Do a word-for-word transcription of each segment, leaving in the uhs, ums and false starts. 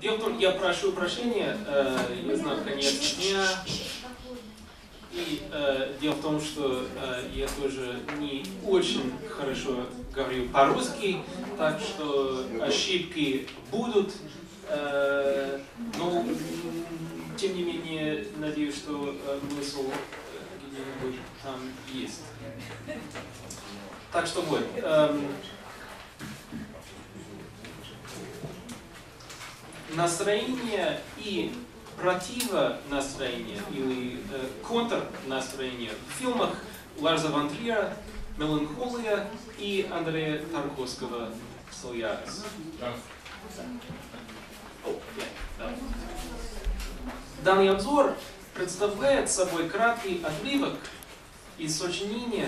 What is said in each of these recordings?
Дело в том, я прошу прощения, э, я знаю конец дня. И э, дело в том, что э, я тоже не очень хорошо говорю по-русски, так что ошибки будут. Э, но, тем не менее, надеюсь, что э, смысл э, где-нибудь там есть. Так что вот. Э, настроение и противонастроение или э, контрнастроение в фильмах Ларса фон Триера «Меланхолия» и Андрея Тарковского «Солярис». Данный обзор представляет собой краткий отрывок из сочинения,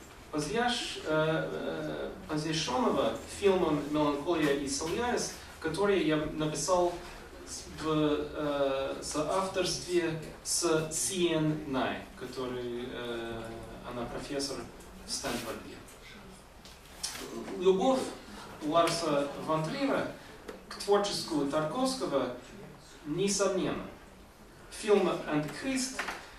посвященного фильмам «Меланхолия» и «Солярис», который я написал в э, соавторстве с Сиен Най, который э, она профессор в Стэнфорде. Любовь Ларса фон Триера к творчеству Тарковского несомненна. Фильм «Антихрист»,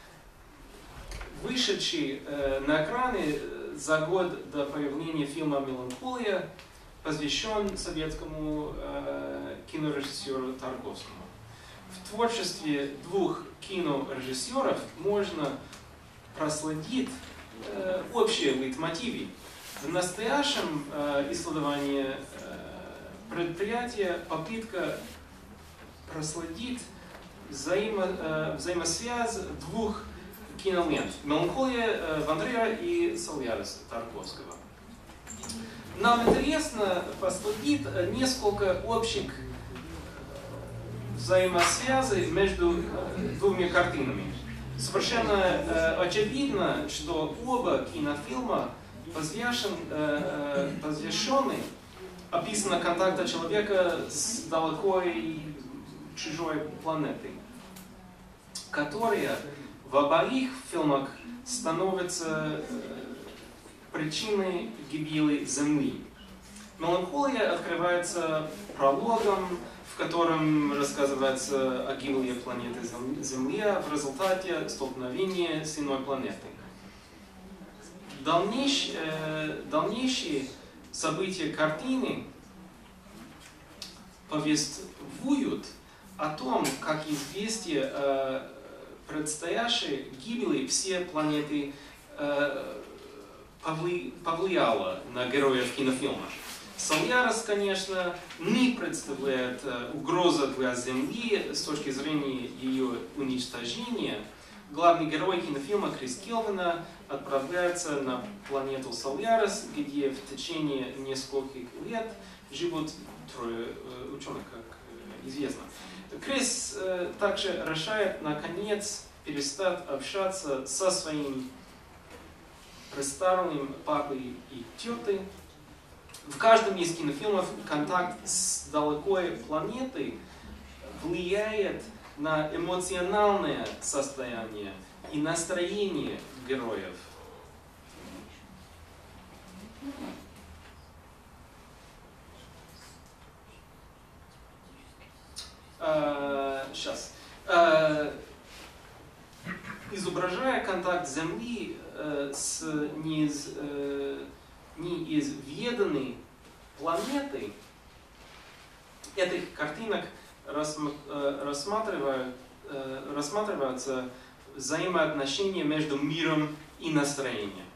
вышедший э, на экраны за год до появления фильма «Меланхолия», посвящен советскому э, кинорежиссеру Тарковскому. В творчестве двух кинорежиссеров можно проследить э, общие лейтмотивы. В настоящем э, исследовании э, предприятия попытка проследить взаимо, э, взаимосвязь двух кинолент — «Меланхолия» э, фон Триера и «Солярис» Тарковского. Нам интересно проследить несколько общих взаимосвязей между двумя картинами. Совершенно э, очевидно, что оба кинофильма посвящен, э, посвящены описанию контакта человека с далекой чужой планетой, которая в обоих фильмах становится причиной гибели Земли. «Меланхолия» открывается прологом, в котором рассказывается о гибели планеты Земля в результате столкновения с иной планетой. Дальнейшие, э, дальнейшие события картины повествуют о том, как известие о предстоящей гибели всей планеты э, повлияло на героев кинофильма. «Солярис», конечно, не представляет угрозы для Земли с точки зрения ее уничтожения. Главный герой кинофильма Крис Келвина отправляется на планету Солярис, где в течение нескольких лет живут трое ученых, как известно. Крис также решает, наконец, перестать общаться со своим престарелым папой и тетой. В каждом из кинофильмов контакт с далекой планетой влияет на эмоциональное состояние и настроение героев. А, сейчас. А, изображая контакт Земли э, с неиз, э, неизведанной планетой, этих картинок рассма, э, рассматривают, э, рассматриваются взаимоотношения между миром и настроением.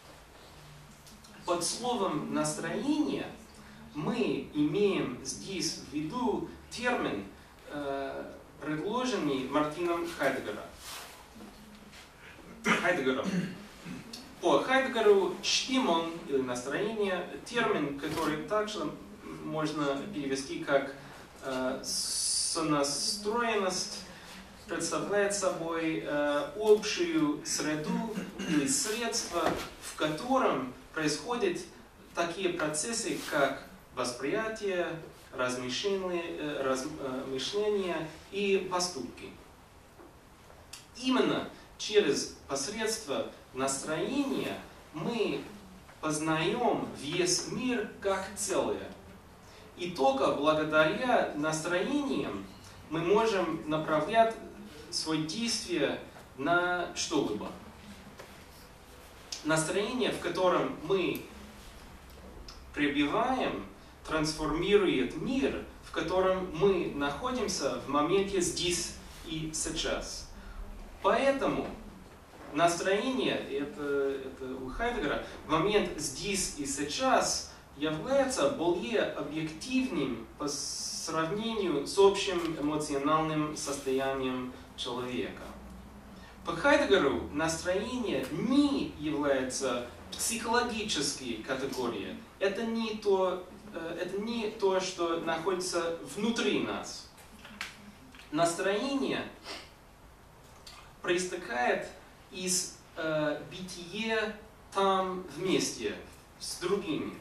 Под словом «настроение» мы имеем здесь в виду термин, э, предложенный Мартином Хайдеггером. Хайдеггером. По Хайдеггеру «штиммунг» или «настроение» — термин, который также можно перевести как э, сонастроенность, представляет собой э, общую среду или средство, в котором происходят такие процессы, как восприятие, размышление, размышления и поступки. Именно через посредство настроения мы познаем весь мир как целое. И только благодаря настроениям мы можем направлять свои действия на что-либо. Настроение, в котором мы пребываем, трансформирует мир, в котором мы находимся в моменте здесь и сейчас. Поэтому настроение, это, это у Хайдеггера, в момент здесь и сейчас является более объективным по сравнению с общим эмоциональным состоянием человека. По Хайдеггеру настроение не является психологической категорией. Это не то, это не то, что находится внутри нас. Настроение проистекает из э, бытия там вместе с другими,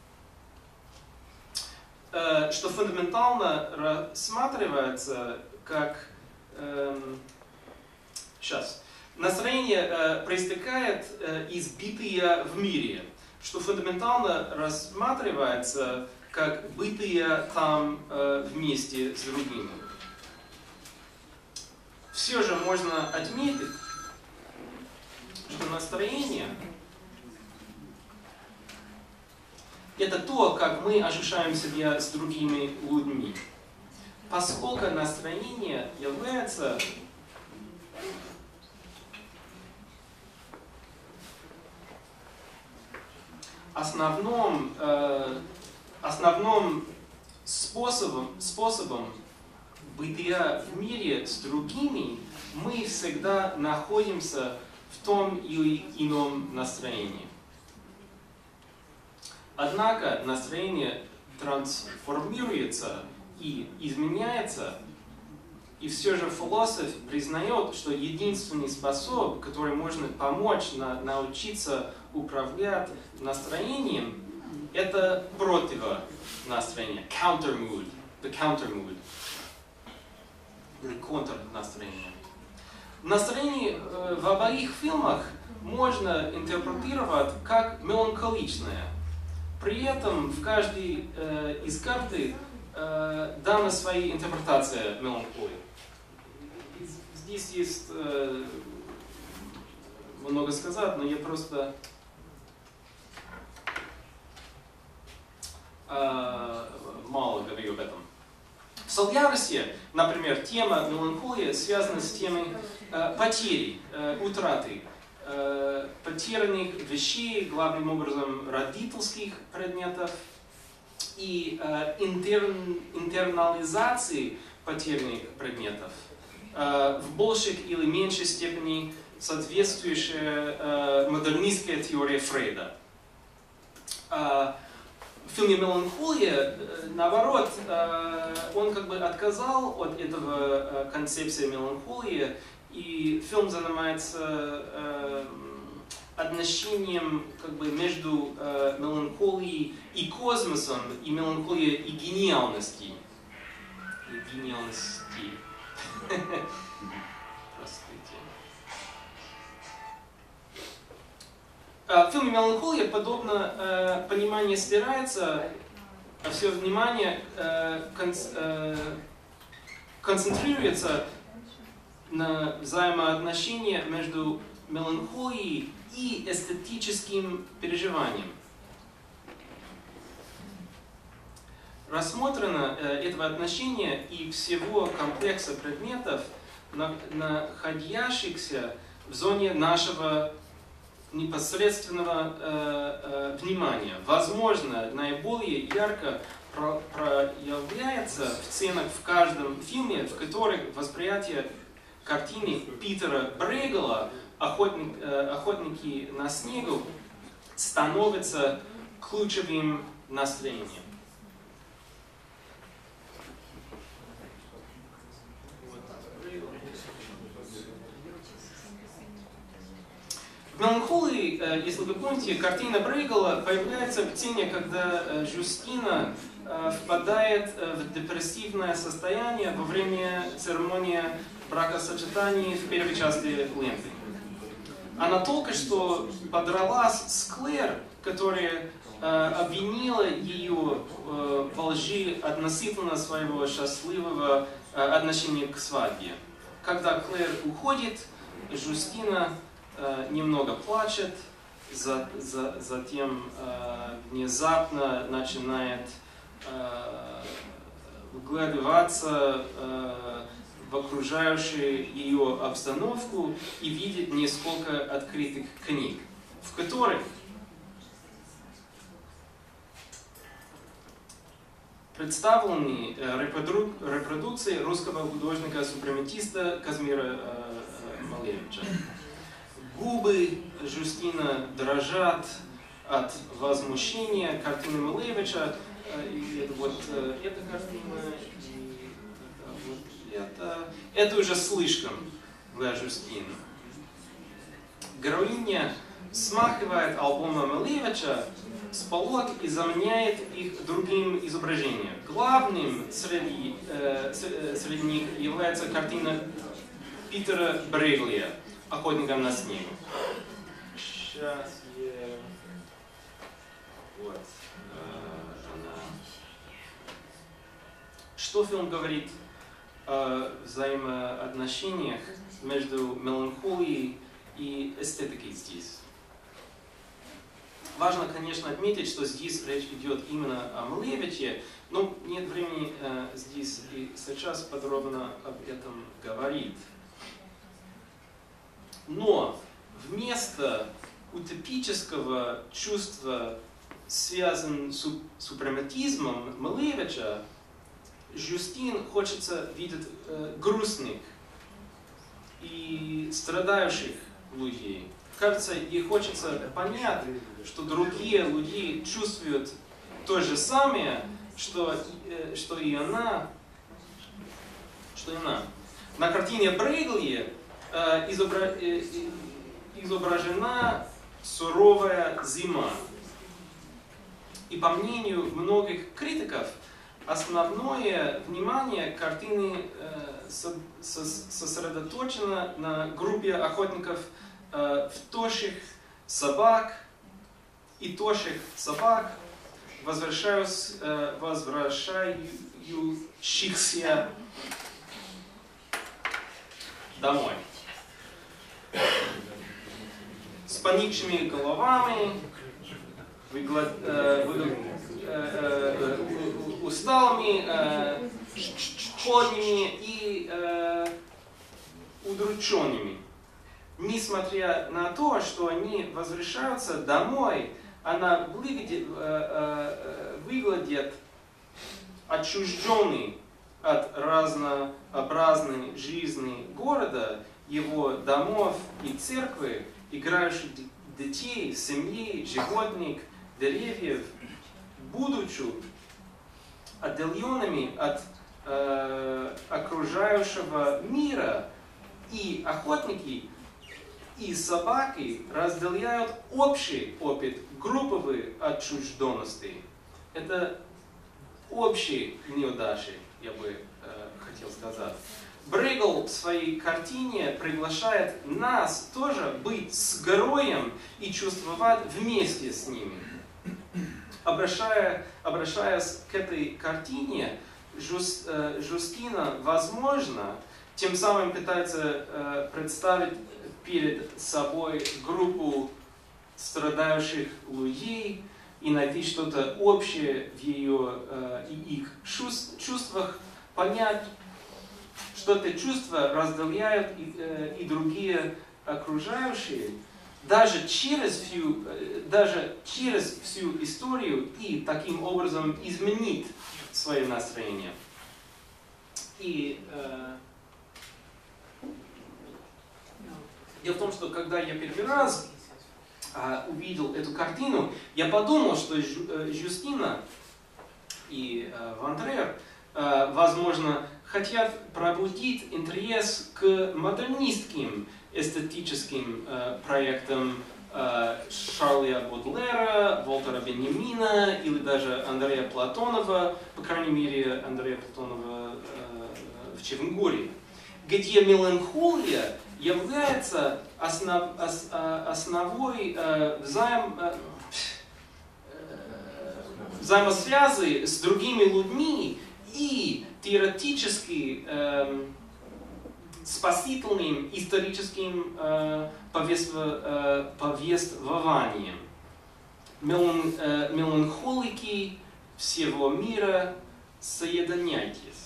э, что фундаментально рассматривается как э, сейчас. Настроение э, проистекает э, из бытия в мире, что фундаментально рассматривается как бытие там э, вместе с другими. Все же можно отметить, что настроение – это то, как мы ощущаем себя с другими людьми. Поскольку настроение является основным, э, основным способом, способом бытия в мире с другими, мы всегда находимся в том или ином настроении. Однако настроение трансформируется и изменяется, и все же философ признает, что единственный способ, который может помочь на, научиться управлять настроением, это противонастроение, counter mood, the counter mood, или контрнастроение. Настроение э, в обоих фильмах можно интерпретировать как меланхоличное. При этом в каждой э, из карты э, дана своя интерпретация меланхолии. Здесь есть э, много сказать, но я просто э, мало говорю об этом. В «Солярсе», например, тема меланхолии связана с темой э, потери, э, утраты, э, потерянных вещей, главным образом родительских предметов, и э, интерн, интернализации потерянных предметов э, в большей или меньшей степени соответствующая э, модернистской теории Фрейда. Э, В фильме «Меланхолия», наоборот, он как бы отказал от этого концепции меланхолии, и фильм занимается отношением как бы между меланхолией и космосом, и меланхолией и гениальностью. И гениальности. Простите. В фильме «Меланхолия» подобно э, понимание стирается, а все внимание э, кон э, концентрируется на взаимоотношении между меланхолией и эстетическим переживанием. Рассмотрено э, этого отношения и всего комплекса предметов, на находящихся в зоне нашего непосредственного э, э, внимания. Возможно, наиболее ярко про проявляется в сценах в каждом фильме, в которых восприятие картины Питера Брейгела «Охотник, э, «Охотники на снегу» становится ключевым настроением. В «Меланхолии», если вы помните, картина Брейгела появляется в сцене, когда Жюстина впадает в депрессивное состояние во время церемонии бракосочетания в первой части ленты. Она только что подралась с Клэр, которая э, обвинила ее э, во лжи относительно своего счастливого э, отношения к свадьбе. Когда Клэр уходит, Жюстина э, немного плачет, за, за, затем э, внезапно начинает э, вглядываться э, в окружающую ее обстановку и видит несколько открытых книг, в которых представлены репродук репродукции русского художника-супрематиста Казимира э, Малевича. Губы Жюстина дрожат от возмущения картины Малевича. И вот эта картина, и вот это, это уже слишком для Жюстины. Героиня смахивает альбомы Малевича с полок и заменяет их другим изображением. Главным среди, э, среди них является картина Питера Бреглия «Охотника на снегу». Сейчас я... Вот. Она... Что фильм говорит о взаимоотношениях между меланхолией и эстетикой здесь? Важно, конечно, отметить, что здесь речь идет именно о Малевиче, но нет времени э, здесь и сейчас подробно об этом говорить. Но вместо утопического чувства, связанного с супрематизмом Малевича, Жюстин хочется видеть э, грустных и страдающих людей. Кажется, ей хочется понять, что другие люди чувствуют то же самое, что, э, что и она. Что и она. На картине Брейгли э, изобра... э, изображена суровая зима. И по мнению многих критиков, основное внимание картины э, со, со, сосредоточено на группе охотников э, в тощих собак и тощих собак, возвращаюсь, э, возвращающихся домой. С поникшими головами, выгла, э, вы, э, э, усталыми, э, холодными и э, удрученными. Несмотря на то, что они возвращаются домой, она выглядит, э, э, выглядит отчужденной от разнообразной жизни города, его домов и церкви, играющих детей, семьи, животных, деревьев, будучи отделенными от э, окружающего мира, и охотники, и собаки разделяют общий опыт групповой отчужденности. Это общие неудачи, я бы э, хотел сказать. Брейгл в своей картине приглашает нас тоже быть с героем и чувствовать вместе с ними. Обращая, обращаясь к этой картине, Жус, э, Жюстина, возможно, тем самым пытается э, представить перед собой группу страдающих людей и найти что-то общее в ее э, и их чувствах, понять, что это чувство разделяют и, э, и другие окружающие, даже через, всю, э, даже через всю историю, и таким образом изменить свое настроение. И э, дело в том, что когда я первый раз э, увидел эту картину, я подумал, что Жю, э, Жюстина и э, Ван Трер, э, возможно, хотят пробудить интерес к модернистским эстетическим э, проектам э, Шарля Бодлера, Волтера Беньямина или даже Андрея Платонова, по крайней мере Андрея Платонова э, в Черногории, где меланхолия является основ, ос, основой э, взаим, э, взаимосвязи с другими людьми и теоретически э, спасительным историческим э, повествов, э, повествованием. Мелан, э, меланхолики всего мира, соединяйтесь.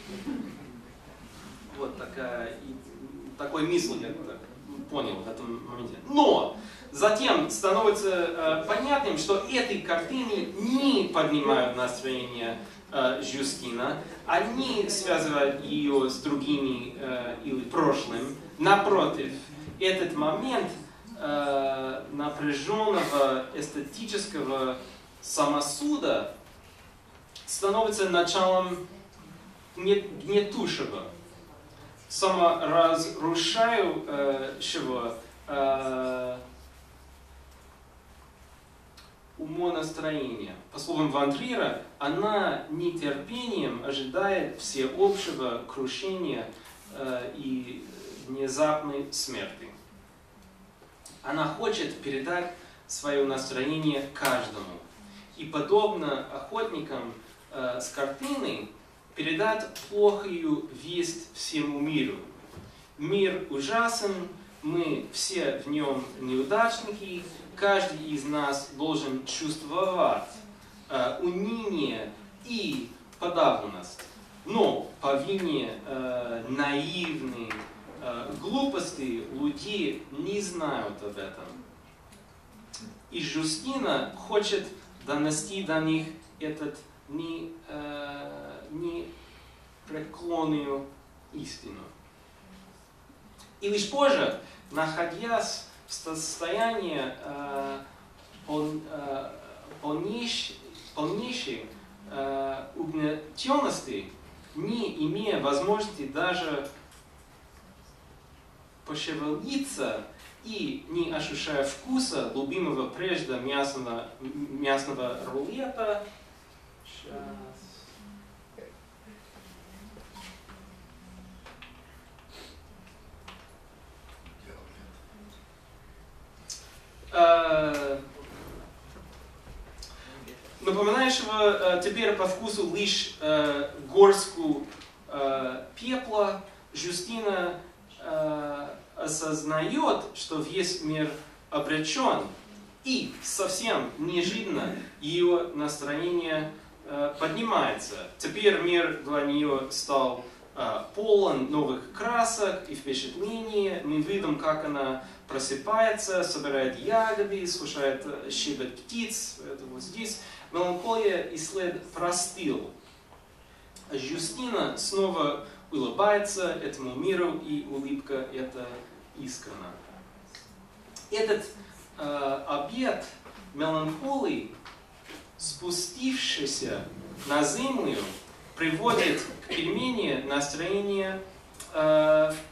Вот такая, такой мысль я так понял в этом моменте. Но затем становится э, понятным, что эти картины не поднимают настроение э, Жюстина, они связывают ее с другими э, или прошлым. Напротив, этот момент э, напряженного эстетического самосуда становится началом гнетущего, саморазрушающего э, умонастроения. По словам Ван Трира, она нетерпением ожидает всеобщего крушения э, и внезапной смерти. Она хочет передать свое настроение каждому. И подобно охотникам э, с картиной, передать плохую весть всему миру. Мир ужасен, мы все в нем неудачники, каждый из нас должен чувствовать э, уныние и подавленность. Но по вине э, наивной э, глупости люди не знают об этом. И Жюстина хочет донести до них этот не, э, непреклонную истину. И лишь позже, находясь в состоянии э, пол, э, полнейшей, полнейшей э, угнетенности, не имея возможности даже пошевелиться и не ощущая вкуса любимого прежде мясного, мясного рулета. Сейчас. Э, напоминающего э, теперь по вкусу лишь э, горстку э, пепла, Жюстина э, осознает, что весь мир обречен, и совсем неожиданно ее настроение э, поднимается. Теперь мир для нее стал э, полон новых красок и впечатлений. Мы видим, как она просыпается, собирает ягоды, слушает щебет птиц. Это вот здесь. Меланхолия и след простыл. Жюстина снова улыбается этому миру, и улыбка эта искренна. Этот э, обет меланхолии, спустившийся на землю, приводит к перемене настроения э, в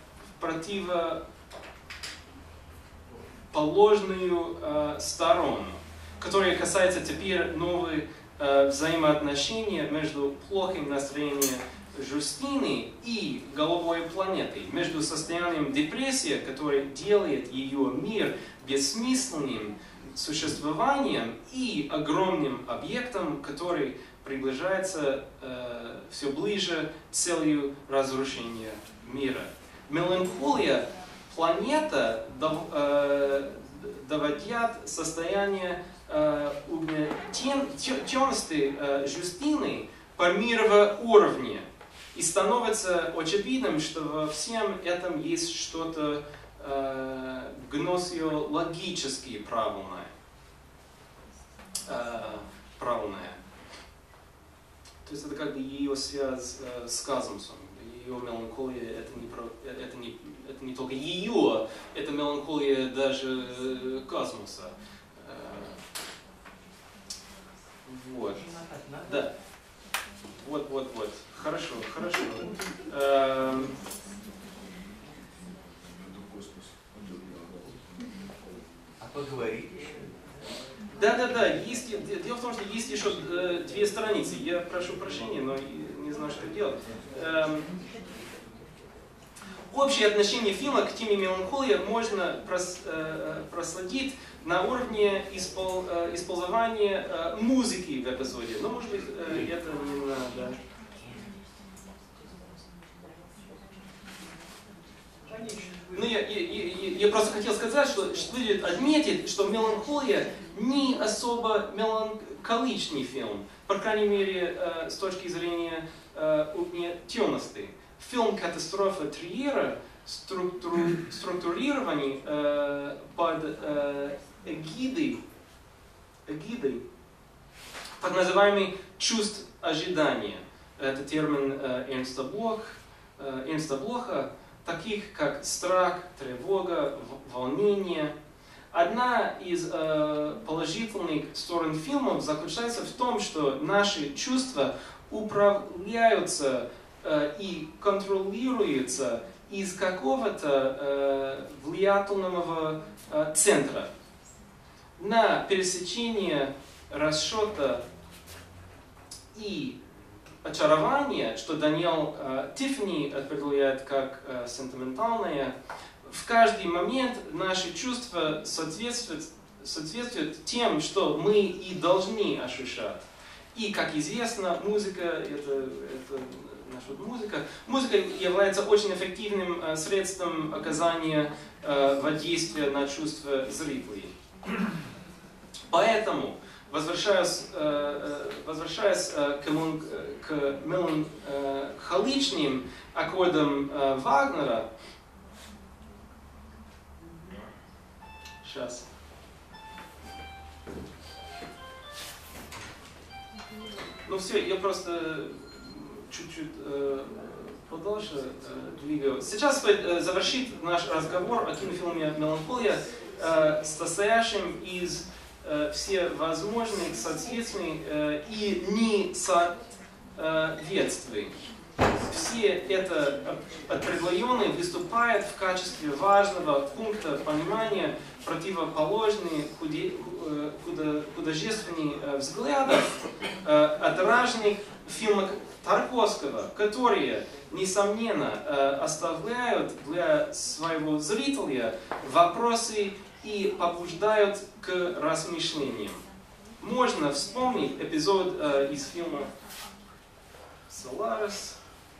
противоположную э, сторону, которая касается теперь новых э, взаимоотношений между плохим настроением Жюстины и головой планеты, между состоянием депрессии, которое делает ее мир бессмысленным существованием, и огромным объектом, который приближается э, все ближе к целью разрушения мира. Меланхолия планета дов, э, доводят состояние э, угнетенности э, Жюстины по мировому уровню. И становится очевидным, что во всем этом есть что-то э, гносеологически правильное. Э, правильное. То есть это как бы ее связь э, с космосом. Ее меланхолия это не, про, это, не, это не только ее, это меланхолия даже э, космоса. Э, вот. Да. Вот, вот, вот. Хорошо, хорошо. Эм... А поговорить? Да, да, да. Есть, дело в том, что есть еще э, две страницы. Я прошу прощения, но не знаю, что делать. Эм... общее отношение фильма к теме меланхолии можно прос, э, проследить на уровне испол, э, использования э, музыки в эпизоде. Но, может быть, э, это не надо. Ну, я, я, я, я просто хотел сказать, что следует отметить, что «Меланхолия» не особо меланхоличный фильм, по крайней мере, э, с точки зрения э, угнетенности. Фильм «Катастрофа Триера» структуру, структурированный э, под э, эгидой, эгидой, так называемый «чувств ожидания». Это термин э, Эрнста, Блох, э, Эрнста Блоха, таких как страх, тревога, волнение. Одна из э, положительных сторон фильмов заключается в том, что наши чувства управляются э, и контролируются из какого-то э, влиятельного э, центра. На пересечении расчета и очарование, что Даниэл э, Тиффани определяет как э, сентиментальное, в каждый момент наши чувства соответствуют, соответствуют тем, что мы и должны ощущать. И, как известно, музыка, это, это наша музыка, музыка является очень эффективным э, средством оказания э, воздействия на чувства зрителей. Поэтому, Возвращаясь, возвращаясь к меланхоличным аккордам Вагнера, сейчас. Ну все, я просто чуть-чуть подольше двигаю. Сейчас стоит завершить наш разговор о кинофильме «Меланхолия», состоящим из все возможные соответствия э, и несоответствия. Все это определенные выступают в качестве важного пункта понимания противоположных художественных взглядов, э, отраженных в фильмах Тарковского, которые, несомненно, э, оставляют для своего зрителя вопросы и побуждают к размышлениям. Можно вспомнить эпизод э, из фильма «Solaris».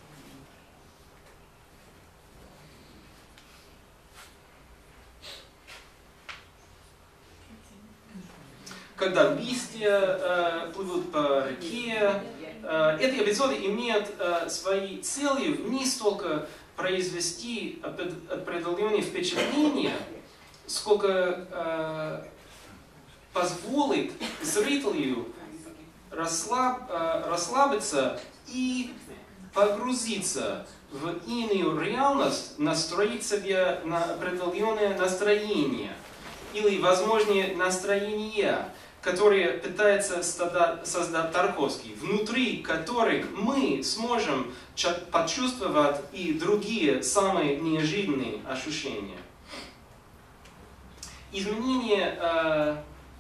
Когда листья э, плывут по реке. Э, эти эпизоды имеют э, своей целью не столько произвести определенные впечатления, сколько э, позволит зрителю расслаб, э, расслабиться и погрузиться в иную реальность, настроить себя на определенное настроение или, возможно, настроение, которое пытается создать Тарковский, внутри которых мы сможем почувствовать и другие самые неожиданные ощущения. Изменение э,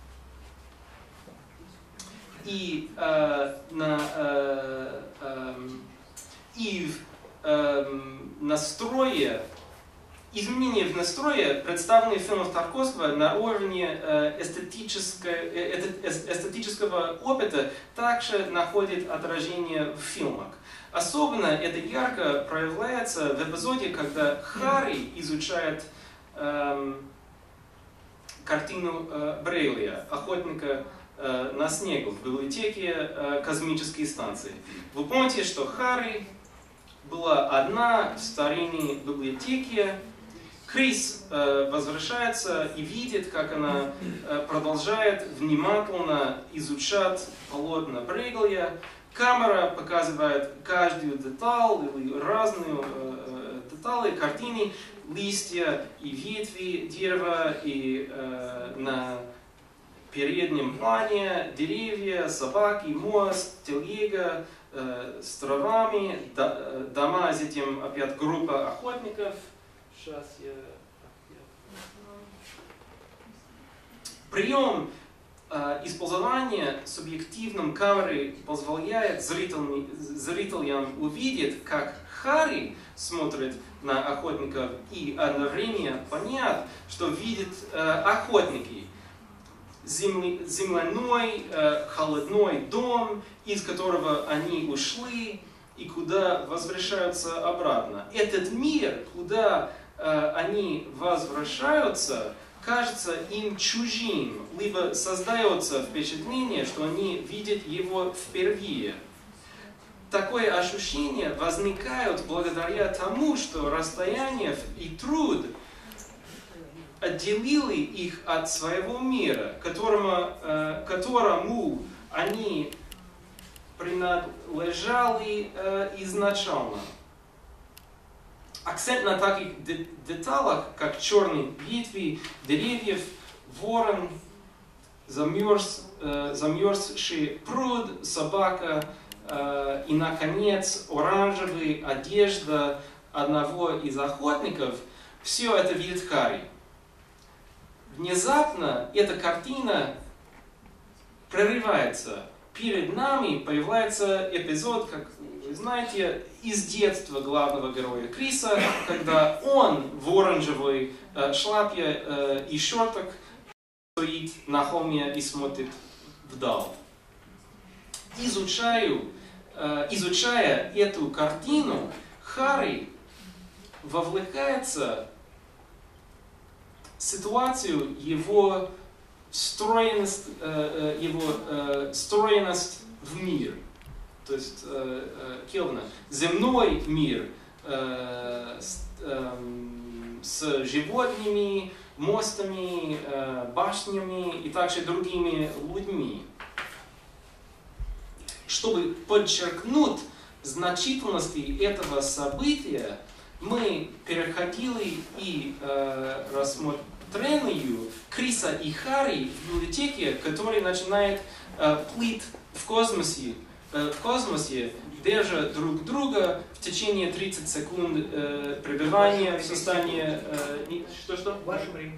и, э, на, э, э, и в э, настрое, изменения в настрое, представленные в фильмах Тарковского на уровне э, эстетического, э, эстетического опыта, также находят отражение в фильмах. Особенно это ярко проявляется в эпизоде, когда Харри изучает э, картину э, Брейля, охотника э, на снегу, в библиотеке э, космической станции. Вы помните, что Харри была одна в старинной библиотеке. Крис э, возвращается и видит, как она э, продолжает внимательно изучать полотна Брейля. Камера показывает каждую деталь или разную э, детали картины. Листья и ветви дерева, и э, на переднем плане деревья, собаки, мост, телега э, с травами, до, дома, затем опять группа охотников. Сейчас я... Прием Использование субъективной камеры позволяет зрителям, зрителям увидеть, как Харри смотрит на охотников, и одновременно понять, что видят э, охотники. Земли, земляной, э, холодной дом, из которого они ушли и куда возвращаются обратно. Этот мир, куда э, они возвращаются, кажется им чужим, либо создается впечатление, что они видят его впервые. Такое ощущение возникает благодаря тому, что расстояние и труд отделили их от своего мира, которому, э, которому они принадлежали э, изначально. Акцент на таких де деталях, как черные ветви деревьев, ворон, замерз, э, замерзший пруд, собака э, и, наконец, оранжевая одежда одного из охотников, все это видит Харри. Внезапно эта картина прерывается. Перед нами появляется эпизод, как вы знаете, из детства главного героя Криса, когда он в оранжевой э, шляпе э, и шортах стоит на холме и смотрит вдаль. Изучаю, э, изучая эту картину, Харри вовлекается в ситуацию его встроенность, э, его э, встроенность в мир. То есть э, э, Кельвина. Земной мир э, с, э, с животными, мостами, э, башнями и также другими людьми. Чтобы подчеркнуть значительность этого события, мы переходили и э, рассмотрению Криса и Харри в библиотеке, который начинает э, плыть в космосе, э, в космосе, держа друг друга в течение тридцати секунд э, пребывания в состоянии... Э, не, что, что? Ваше время.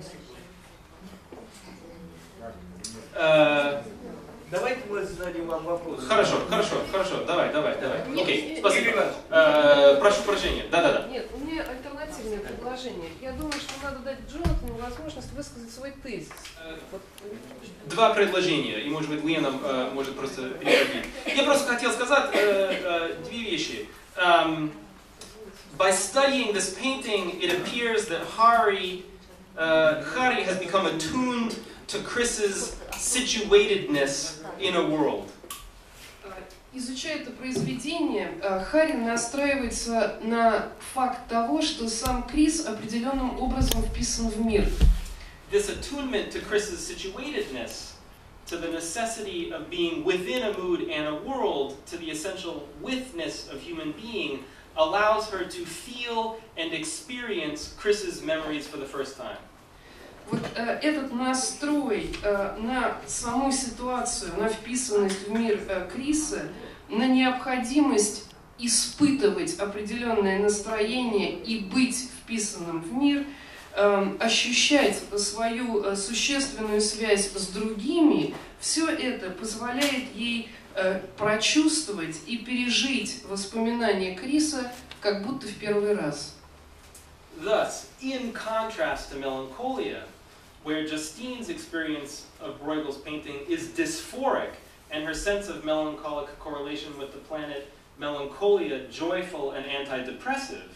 Э, Давайте мы зададим вам вопрос. Хорошо, хорошо, хорошо, давай, давай, давай. Нет, Окей, нет, спасибо. нет. Э, прошу прощения, да-да-да. Нет, у меня альтернативное предложение. Я думаю, что надо дать Джонатану возможность высказать свой тезис. Вот. Два предложения, и может быть Лена э, может просто переводить. Я просто хотел сказать э, э, две вещи. Um, by studying this painting, it appears that Harry, uh, Harry has become attuned to Chris's situatedness in a world. Изучая это произведение, Харри настраивается на факт того, что сам Крис определенным образом вписан в мир. This attunement to Chris's situatedness, to the necessity of being within a mood and a world, to the essential withness of human being, allows her to feel and experience Chris's memories for the first time. Вот э, этот настрой э, на саму ситуацию, на вписанность в мир э, Криса, на необходимость испытывать определенное настроение и быть вписанным в мир, э, ощущать свою э, существенную связь с другими, все это позволяет ей э, прочувствовать и пережить воспоминания Криса как будто в первый раз. Thus, in contrast to Melancholia, where Justine's experience of Bruegel's painting is dysphoric, and her sense of melancholic correlation with the planet Melancholia joyful and antidepressive.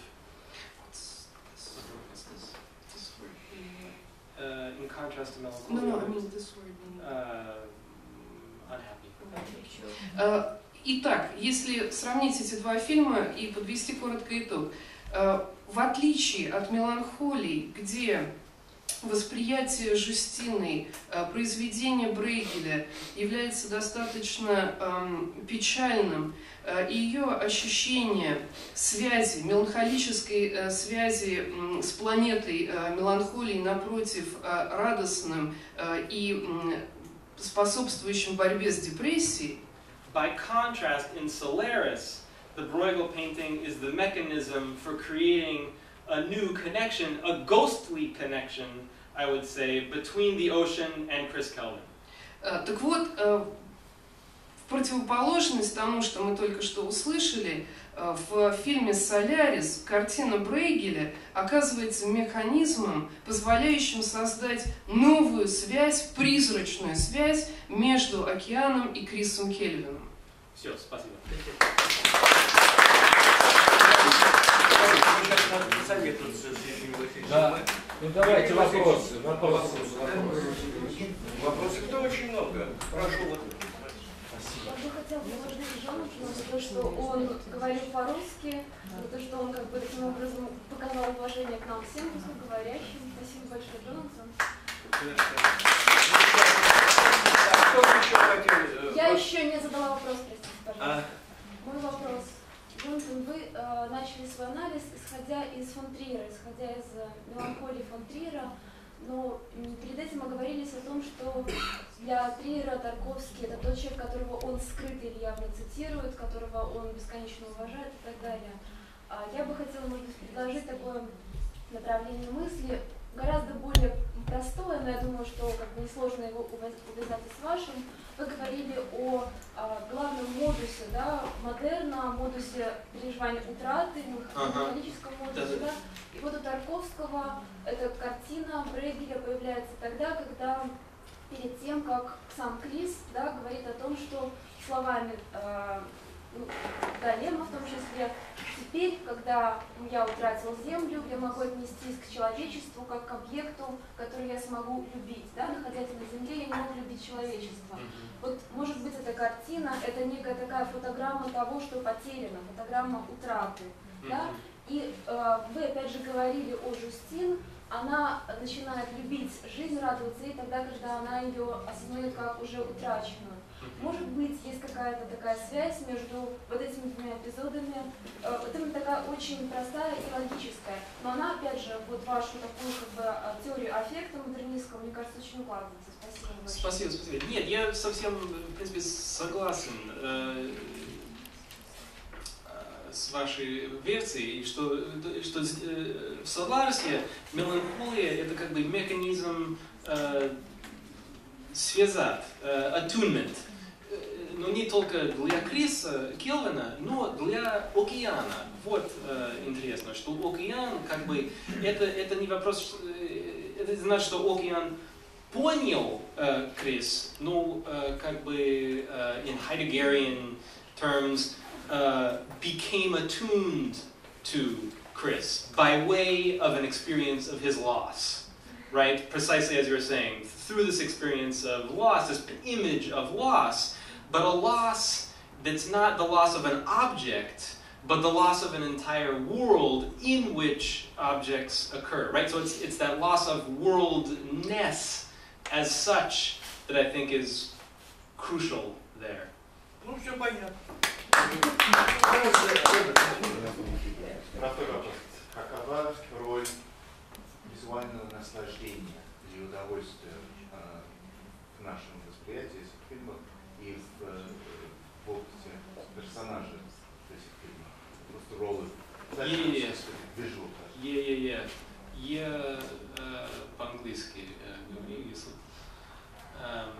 Uh, in contrast to Melancholia. No, no, I mean this word. Uh, unhappy. Uh, итак, если сравнить эти два фильма и подвести коротко итог, uh, в отличие от «Меланхолии», где восприятие Жюстины, произведение Брейгеля является достаточно эм, печальным, э, ее ощущение связи, меланхолической э, связи э, с планетой э, меланхолии, напротив, э, радостным э, и э, способствующим борьбе с депрессией. By contrast, in Solaris, the Bruegel painting is the mechanism for creating a new connection, a ghostly connection, I would say, between the ocean and Chris Kelvin. Так вот, в противоположность тому, что мы только что услышали, в фильме «Солярис» картина Брейгеля оказывается механизмом, позволяющим создать новую связь, призрачную связь между океаном и Крисом Кельвином. Все, спасибо. Да. Ну давайте вопросы. Вопросы. Вопросов кто очень много. Прошу вот. Я бы хотела предложить Джонатану за то, что он говорил по-русски, за то, что он как бы таким образом показал уважение к нам всем русскоговорящим. Спасибо большое, Джонатан. Я еще не задала вопрос, простите, пожалуйста. Мой вопрос. Джонатан, вы э, начали свой анализ, исходя из фон Триера, исходя из э, меланхолии фон Триера, но перед этим оговорились о том, что для Триера Тарковский — это тот человек, которого он скрыто или явно цитирует, которого он бесконечно уважает и так далее. А я бы хотела, может быть, предложить такое направление мысли, гораздо более простое, но я думаю, что как бы несложно его увязать и с вашим. Вы говорили о, о главном модусе, да, модерна, модусе переживания утраты, механическом модусе, да. И вот у Тарковского эта картина Брейгеля появляется тогда, когда перед тем, как сам Крис, да, говорит о том, что словами э, ну, да, Лема в том числе, теперь, когда я утратил землю, я могу отнестись к человечеству как к объекту, который я смогу любить. Да? Находясь на земле, я не могу любить человечество. Вот, может быть, эта картина — это некая такая фотограмма того, что потеряно, фотограмма утраты. Да? И э, вы опять же говорили о Жюстин, она начинает любить жизнь, радоваться ей тогда, когда она ее осознает как уже утраченную. Может быть, есть какая-то такая связь между вот этими двумя эпизодами. Это такая очень простая и логическая. Но она, опять же, вот вашу такую как бы теорию аффекта модернистского, мне кажется, очень укладывается. Спасибо большое. Спасибо, спасибо. Нет, я совсем, в принципе, согласен э, э, с вашей версией, что, что э, в Соларисе меланхолия — это как бы механизм э, связать, э, attunement. Но не только для Криса Кельвина, но для океана. Вот э, интересно, что океан, как бы, это, это не вопрос, э, это значит, что океан понял э, Крис, ну, э, как бы, э, in Heideggerian terms, uh, became attuned to Chris by way of an experience of his loss, right? Precisely as you were saying, through this experience of loss, this image of loss, but a loss that's not the loss of an object, but the loss of an entire world in which objects occur, right? So it's, it's that loss of worldness as such that I think is crucial there. Ну, все понятно. Простой вопрос. Какова роль визуального наслаждения и удовольствия э, в нашем восприятии этих фильмов и в, э, в опыте персонажа этих фильмов? Просто роллы. Yeah, вижу. yeah, yeah, yeah. Я э, по-английски говорю, если... Um,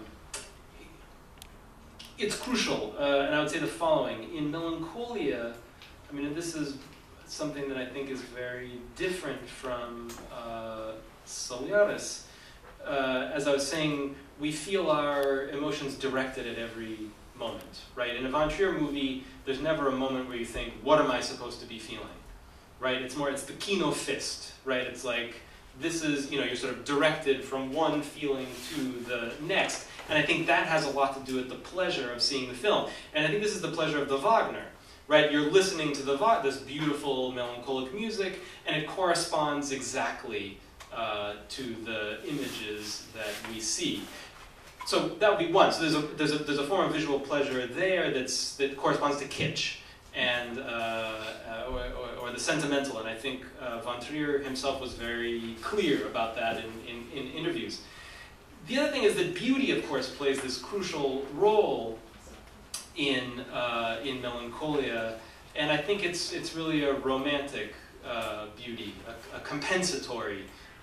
it's crucial, uh, and I would say the following. In Melancholia, I mean, this is something that I think is very different from uh, Soliaris. Uh, as I was saying, we feel our emotions directed at every moment, right? In a Von Trier movie, there's never a moment where you think, what am I supposed to be feeling, right? It's more, it's the kino fist, right? It's like, this is, you know, you're sort of directed from one feeling to the next. And I think that has a lot to do with the pleasure of seeing the film. And I think this is the pleasure of the Wagner, right? You're listening to the this beautiful melancholic music, and it corresponds exactly uh, to the images that we see. So that would be one. So there's a there's a there's a form of visual pleasure there that's that corresponds to kitsch and uh, uh, or, or, or the sentimental. And I think uh, Von Trier himself was very clear about that in, in, in interviews. The other thing is that beauty, of course, plays this crucial role in uh, in Melancholia, and I think it's it's really a romantic uh, beauty, a, a compensatory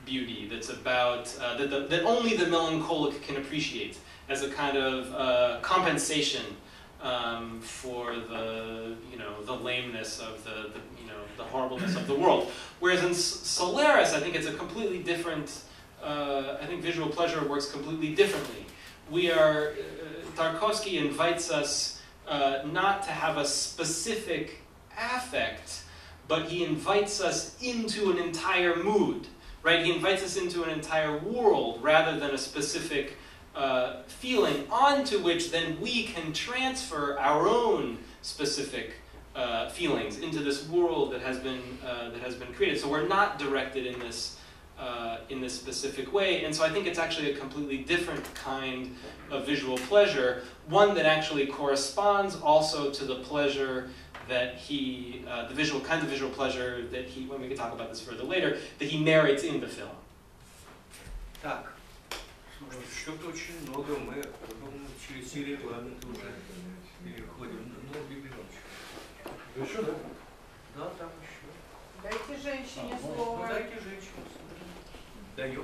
beauty that's about, uh, that, the, that only the melancholic can appreciate as a kind of uh, compensation um, for the, you know, the lameness of the, the, you know, the horribleness of the world. Whereas in Solaris, I think it's a completely different, uh, I think visual pleasure works completely differently. We are, uh, Tarkovsky invites us uh, not to have a specific affect, but he invites us into an entire mood, right? He invites us into an entire world rather than a specific uh, feeling onto which then we can transfer our own specific uh, feelings into this world that has been uh, that has been created. So we're not directed in this uh, in this specific way, and so I think it's actually a completely different kind of visual pleasure, one that actually corresponds also to the pleasure that he, uh, the visual kind of visual pleasure that he, when we can talk about this further later, that he narrates in the film. Так, что-то очень много, мы потом через все регламенты уже переходим. Ну, Бибинович. Еще, да? Да, там еще. Дайте женщине Ну, слово. дайте женщину. Даем.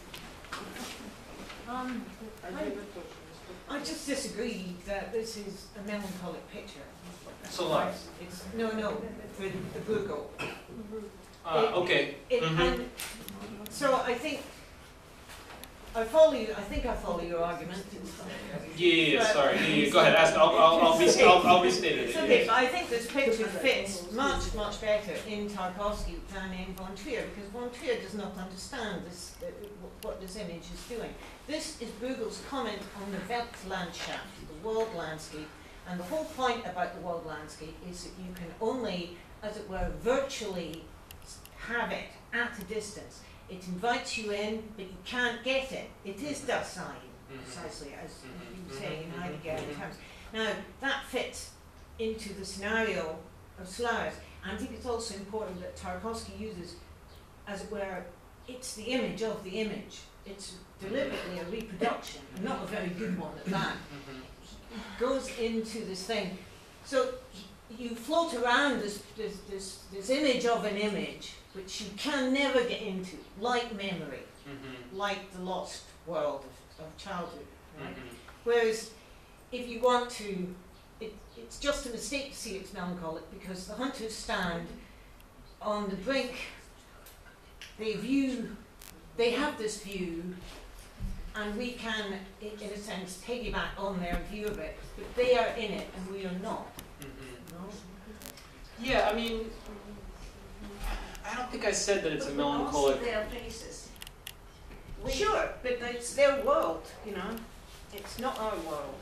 Um, I, I just disagree that this is a melancholic picture. Solaris. It's no, no, for the Bruegel. Uh, okay. It, Mhm. And so I think I follow you. I think I follow your argument. Yeah, yeah, yeah, But- sorry. Yeah, yeah, go ahead. Ask. I'll, I'll, I'll, be, I'll, I'll restate it. It's okay, but I think this picture fits much, much better in Tarkovsky than in Von Trier, because Von Trier does not understand this, uh, what this image is doing. This is Bruegel's comment on the Weltlandschaft, the world landscape, and the whole point about the world landscape is that you can only, as it were, virtually have it at a distance. It invites you in, but you can't get it. It is Dasein, precisely as you were saying in Heideggerian terms. Now, that fits into the scenario of Solaris. And I think it's also important that Tarkovsky uses, as it were, it's the image of the image. It's deliberately a reproduction, and not a very good one at that. It goes into this thing. So you float around this, this, this, this image of an image, which you can never get into, like memory, Mm-hmm. like the lost world of, of childhood. Right? Mm-hmm. Whereas, if you want to, it, it's just a mistake to see it's melancholic, because the hunters stand on the brink, they view, they have this view, and we can, in a sense, piggyback on their view of it, but they are in it and we are not. Mm-hmm. No? Yeah, I mean, I don't think I said that it's a But we don't melancholic. see their faces. We- Sure, but it's their world, you know. It's not our world.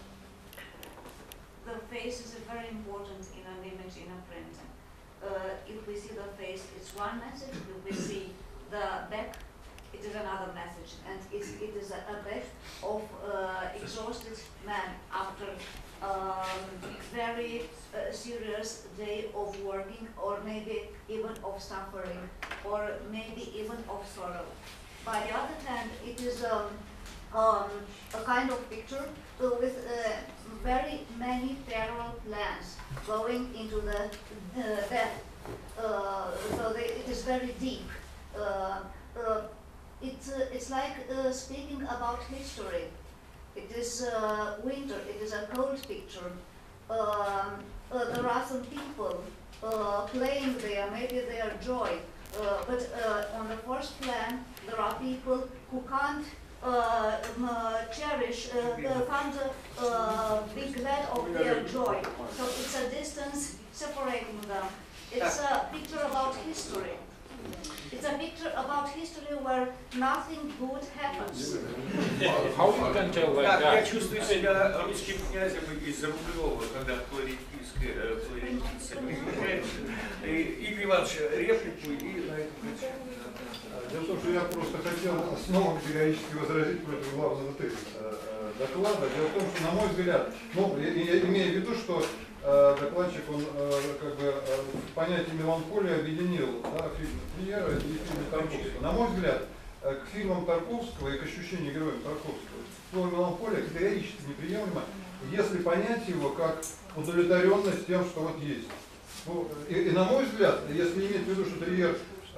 The face is very important in an image in a print. Uh, if we see the face, it's one message. If we see the back, it is another message. And it's, it is a, a back of uh, exhausted man after um, very uh, serious day of working, or maybe even of suffering, or maybe even of sorrow. By the other hand, it is um, um, a kind of picture uh, with uh, very many parallel plans going into the uh, depth. Uh, so they, it is very deep. Uh, uh, it's, uh, it's like uh, speaking about history. It is uh, winter, it is a cold picture. Um, uh, there are some people uh, playing there, maybe they are joy. Uh, but uh, on the first plan, there are people who can't uh, um, uh, cherish, uh, uh, can't uh, be glad of their joy. So it's a distance separating them. It's a picture about history. It's a picture about history where nothing good happens. How you can tell like Так, я that? чувствую себя русским князем из Рублева, когда флорентийская флорентийцы приезжает. Игорь Иванович, реплику и на эту причину. Дело в том, что я просто хотел снова категорически возразить против главного тезиса доклада. Дело в том, что, на мой взгляд, ну, я, я имею в виду, что э, докладчик, он э, как бы э, понятие меланхолии объединил, да, фильмы Триера и фильмы Тарковского. На мой взгляд, э, к фильмам Тарковского и к ощущению героев Тарковского слово меланхолия категорически неприемлемо, если понять его как удовлетворенность тем, что вот есть. Ну, и, и на мой взгляд, если иметь в виду, что Триер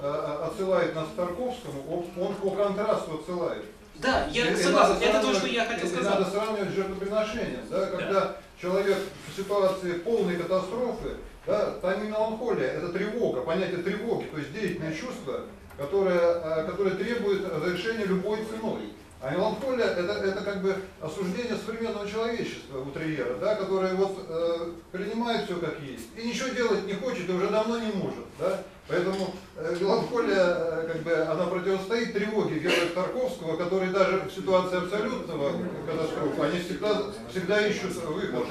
э, отсылает нас к Тарковскому, он, он по контрасту отсылает. Да, я И согласен, это то, сравнивать- что я хотел и сказать. Надо сравнивать с жертвоприношением, да, когда Да. человек в ситуации полной катастрофы, да, там не меланхолия, это тревога, понятие тревоги, то есть деятельное чувство, которое, э, которое требует разрешения любой ценой. А меланхолия это, это как бы осуждение современного человечества у Триера, да, которое вот э, принимает все как есть и ничего делать не хочет и уже давно не может. Да? Поэтому э, меланхолия, э, как бы, она противостоит тревоге героев Тарковского, которые даже в ситуации абсолютного катастрофы, они всегда, всегда ищут выход.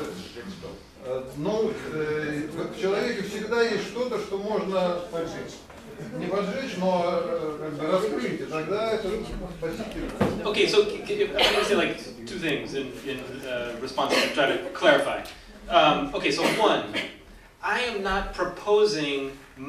Э, ну, э, в человеке всегда есть что-то, что можно поджечь. Не поджечь, но э, как бы раскрыть, и тогда это позитивно. Okay, so c- c- I'm going to say like two things in, in uh, response to try to clarify. Um, okay, so one, I am not proposing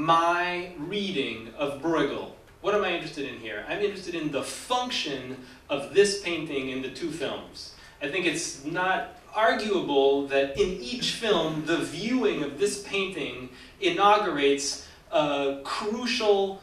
my reading of Bruegel. What am I interested in here? I'm interested in the function of this painting in the two films. I think it's not arguable that in each film, the viewing of this painting inaugurates a crucial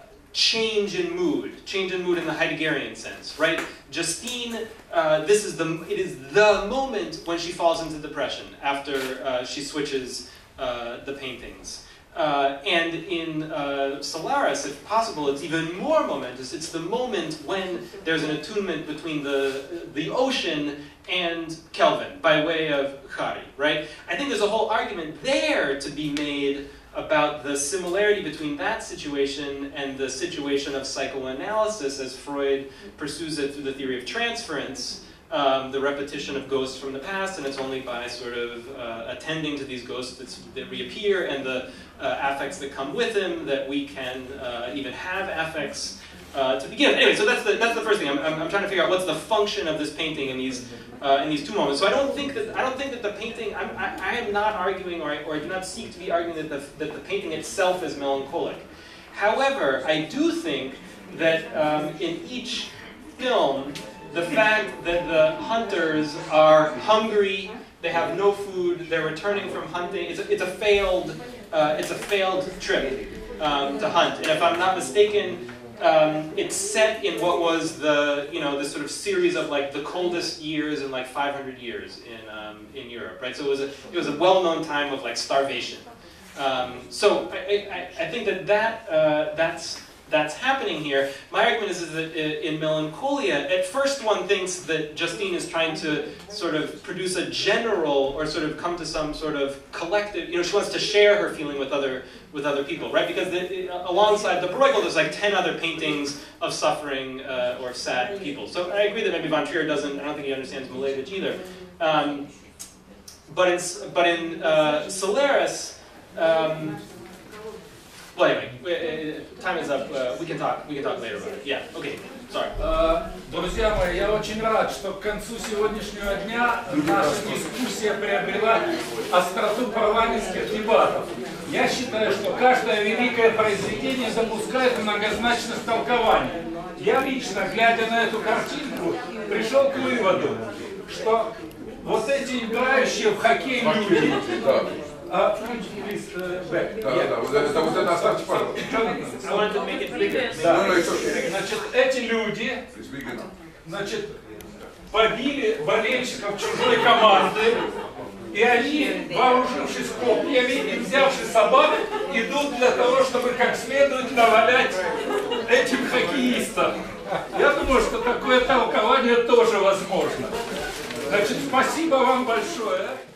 change in mood, change in mood in the Heideggerian sense, right? Justine, uh, this is the, it is the moment when she falls into depression after uh, she switches uh, the paintings. Uh, and in uh, Solaris, if possible, it's even more momentous. It's the moment when there's an attunement between the, the ocean and Kelvin by way of Hari, right? I think there's a whole argument there to be made about the similarity between that situation and the situation of psychoanalysis as Freud pursues it through the theory of transference, um, the repetition of ghosts from the past, and it's only by sort of uh, attending to these ghosts that, that reappear and the uh, affects that come with them that we can uh, even have affects uh, to begin. Anyway, so that's the, that's the first thing. I'm, I'm, I'm trying to figure out what's the function of this painting in these Uh, in these two moments. So I don't think that I don't think that the painting. I'm, I, I am not arguing, or I, or I do not seek to be arguing that the that the painting itself is melancholic. However, I do think that um, in each film, the fact that the hunters are hungry, they have no food, they're returning from hunting. It's a, it's a failed uh, it's a failed trip um, to hunt. And if I'm not mistaken, Um, it's set in what was the, you know, this sort of series of like the coldest years in like five hundred years in um, in Europe, right? So it was a it was a well-known time of like starvation. Um, so I, I, I think that that uh, that's that's happening here. My argument is, is that in Melancholia, at first one thinks that Justine is trying to sort of produce a general or sort of come to some sort of collective. You know, she wants to share her feeling with other. with other people, right? Because the, alongside the Bruegel, there's like ten other paintings of suffering uh, or sad people. So I agree that maybe Von Trier doesn't, I don't think he understands Malevich either. Um, but in, but in uh, Solaris, um, well anyway, time is up, uh, we can talk, we can talk later about it. Yeah, okay, sorry. Друзья мои, я очень рад, что к концу сегодняшнего дня наша дискуссия приобрела остроту парламентских дебатов. Я считаю, что каждое великое произведение запускает многозначность толкования. Я лично, глядя на эту картинку, пришел к выводу, что вот эти играющие в хоккей люди... А, да, да, вот это, вот это оставьте, пожалуйста. Да. Значит, эти люди, значит, побили болельщиков чужой команды, и они, вооружившись копьями и взявши собак, идут для того, чтобы как следует навалять этим хоккеистам. Я думаю, что такое толкование тоже возможно. Значит, спасибо вам большое.